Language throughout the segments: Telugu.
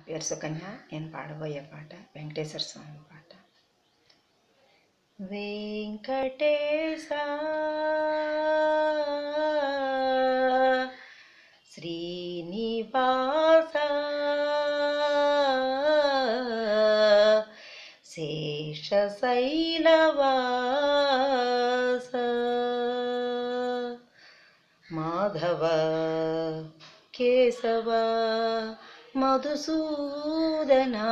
పేరు సుకన్య. నేను పాడబోయే పాట వెంకటేశ్వర స్వామి పాట. వెంకటేశ శ్రీనివాస శేషశైలవాస మాధవ కేశవ మధుసూదనా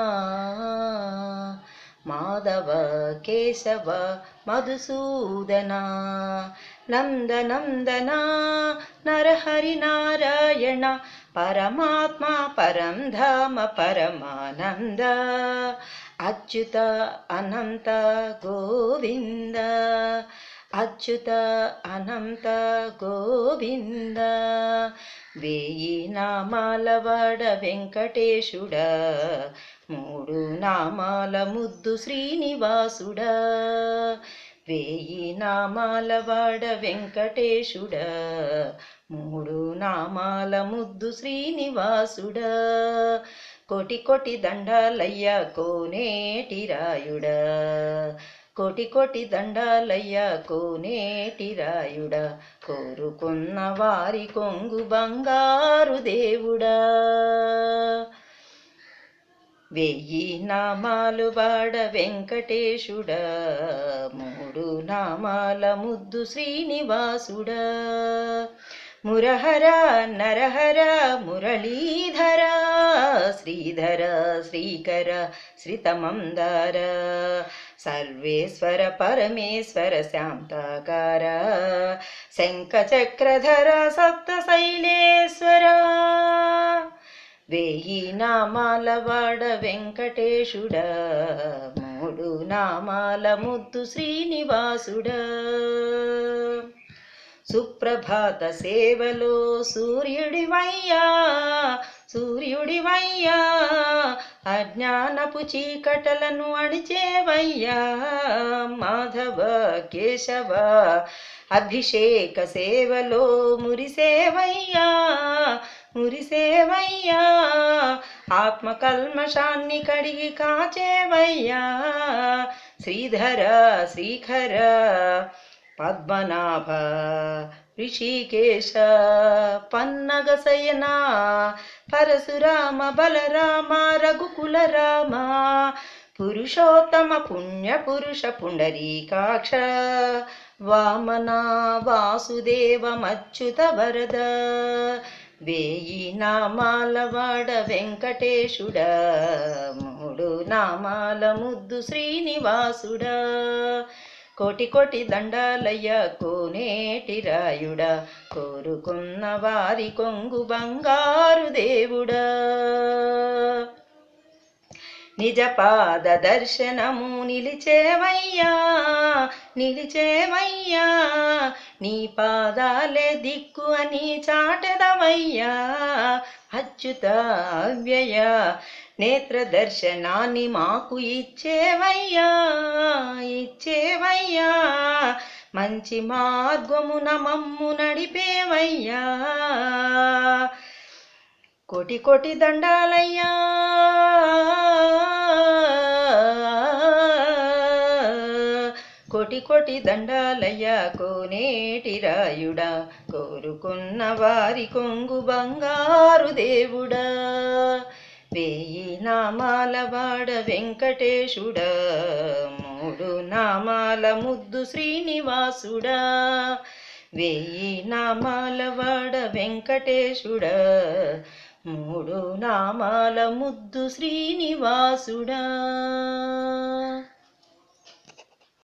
మాధవ కేశవ మధుసూదనా నందనందన నరహరి నారాయణ పరమాత్మ పరం ధామ పరమానంద అచ్యుత అనంత గోవింద అచ్యుత అనంత గోవింద వేయి నామాలవాడ వెంకటేశుడా మూడు నామాల ముద్దు శ్రీనివాసుడా వేయి నామాలవాడ వెంకటేశుడా మూడు నామాల ముద్దు శ్రీనివాసుడా కోటి కోటి దండాలయ్య కోనేటి రాయుడా కోటి కోటి దండాలయ్య కోనేటి రాయుడా కోరుకున్న వారి కొంగు బంగారు దేవుడా వెయ్యి నామాలు వాడ వెంకటేశుడా మూడు నామాల ముద్దు శ్రీనివాసుడా మురహర నరహర మురళీధర శ్రీధర శ్రీకర శ్రీతమందార సర్వేశ్వర పరమేశ్వర శాంతాకార శంఖచక్రధర సప్తశైలేశ్వర వేయి నామాల వాడ వెంకటేశుడా మూడు నామాల ముద్దు శ్రీనివాసుడా సుప్రభాత సేవలో సూర్యుడివయ్యా సూర్యుడివయ్యా అజ్ఞానపు చీకటలను అణిచేవయ్యా మాధవ కేశవ అభిషేక సేవలో మురిసేవయ్యా మురిసేవయ్యా ఆత్మకల్మషాన్ని కడిగి కాచేవయ్యా శ్రీధర శ్రీఖర పద్మనాభ ఋషికేశ పన్నగశయన పరశురామ బలరామ రఘుకుల రామ పురుషోత్తమ పుణ్య పురుష పుండరీకాక్ష వామన వాసుదేవ మచ్యుత వరద వేయి నామాల వాడ వెంకటేశుడా మూడు నామాల ముద్దు శ్రీనివాసుడా కోటి కోటి దండాలయ్య కోనేటి రాయుడా కోరుకున్న వారి కొంగు బంగారు దేవుడా నిజ పాద దర్శనము నిలిచేవయ్యా నిలిచేవయ్యా నీ పాదాలే దిక్కు అని చాటెదవయ్యా అచ్యుత అవ్యయ నేత్ర దర్శనాన్ని మాకు ఇచ్చేవయ్యా ఇచ్చేవయ్యా మంచి మార్గమున మమ్ము నడిపేవయ్యా కోటి కోటి దండాలయ్యా కోటి కోటి దండాలయ్య కోనేటి రాయుడా కోరుకున్న వారి కొంగు బంగారు దేవుడా వేయి నామాల వాడ వెంకటేశుడా మూడు నామాల ముద్దు శ్రీనివాసుడా వేయి నామాల వాడ వెంకటేశుడా మూడు నామాల ముద్దు శ్రీనివాసుడా.